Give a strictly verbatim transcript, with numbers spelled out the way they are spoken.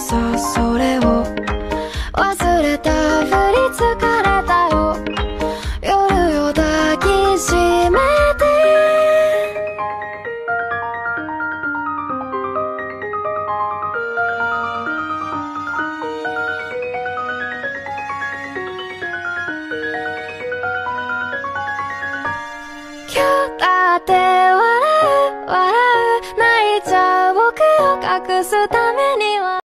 さそれを忘れたふり疲れたよ夜を抱きしめて今日だって笑